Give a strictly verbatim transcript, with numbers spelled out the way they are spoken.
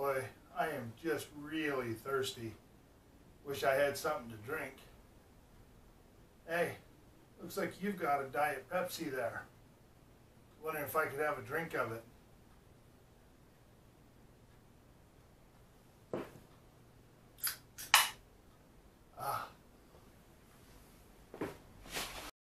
Boy, I am just really thirsty. Wish I had something to drink. Hey, looks like you've got a Diet Pepsi there. Wondering if I could have a drink of it.